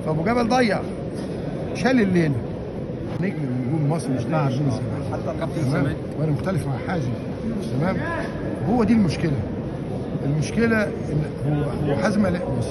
فابو جبل ضيع، شال الليله. نجم من نجوم مصر مش نجم الزمالك، حتى كابتن الزمالك. وانا مختلف مع حازم. تمام. هو دي المشكله. المشكله ان هو حازم بص،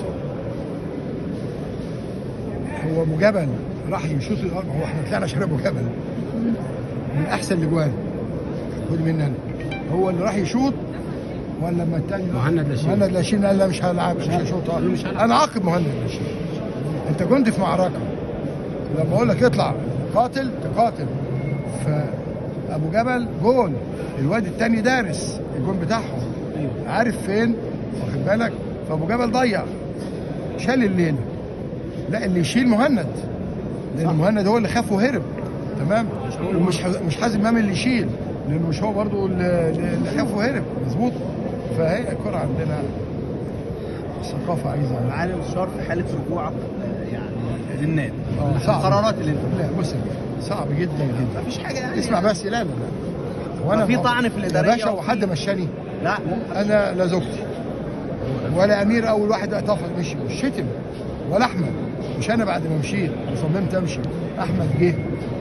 هو ابو جبل راح يشوط الارض. هو احنا طلعنا عشان ابو جبل من احسن الاجوان، خد مني انا. هو اللي راح يشوط ولا لما الثاني مهند لاشين قال لا مش هلعب مش هشوط؟ انا عاقب مهند لاشين. انت كنت في معركه، لما اقول لك اطلع قاتل تقاتل. فابو جبل جول، الواد الثاني دارس الجول بتاعهم، عارف فين، واخد بالك. فابو جبل ضيع، شال الليله. لا، اللي يشيل مهند، لان مهند هو اللي خاف وهرب. تمام. ومش حازم امام اللي يشيل، لانه مش هو برضو اللي خاف وهرب. مظبوط. فهي الكره عندنا ثقافه عايزه. معالي المستشار في حاله رجوعك يعني للنادي، القرارات اللي لا بص صعب جدا جدا. مفيش حاجه يعني. اسمع بس، لا وانا في طعن في الاداريه يا باشا، وحد مشاني؟ لا، انا لا زوجتي ولا امير اول واحد اتفق مشي، مش شتم، ولا احمد. مش انا بعد ما مشيت وصممت امشي، احمد جه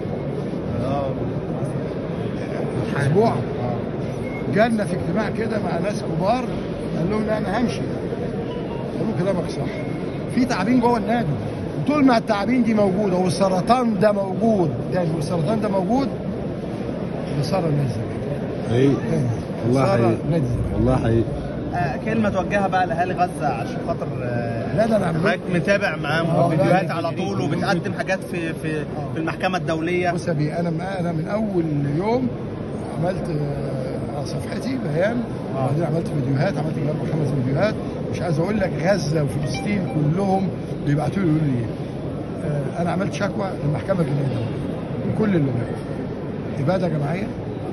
اسبوع جالنا في اجتماع كده مع ناس كبار، قال لهم لا انا همشي. قالوا كلامك صح، في تعابين جوه النادي، طول ما التعابين دي موجوده والسرطان ده موجود تاني، والسرطان ده موجود خساره النادي الزمالك. والله حقيقي، والله حقيقي. كلمه توجهها بقى لاهالي غزه عشان خاطر لا ده انا حضرتك متابع معاهم فيديوهات على طول، وبتقدم حاجات في المحكمه الدوليه. بص يا بيه، انا من اول يوم عملت على صفحتي بيان، وبعدين عملت فيديوهات، عملت 4-5 فيديوهات. مش عايز اقول لك غزه وفلسطين كلهم بيبعتوا لي يقولوا لي انا عملت شكوى للمحكمه الجنائيه الدوليه كل اللغات، اباده جماعيه،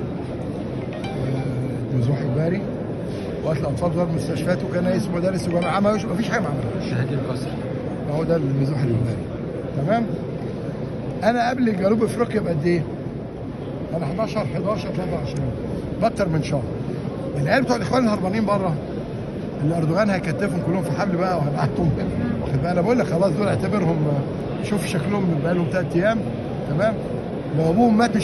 نزوح اجباري، وقتل الاطفال ضرب مستشفيات وكنايس ومدارس وجامعات، ما فيش حاجه ما عملهاش. شهاده القصر هو ده النزوح الاجباري. تمام. انا قبل جنوب افريقيا بقد ايه؟ انا 11/11/23 باكتر من شهر. العيال بتوع الاخوان الهربانين بره اللي اردوغان هيكتفهم كلهم في حبل بقى وهيبعتهم، واخد بالك. انا بقول لك خلاص دول اعتبرهم، شوف شكلهم بقى لهم 3 ايام. تمام. لو ابوهم مات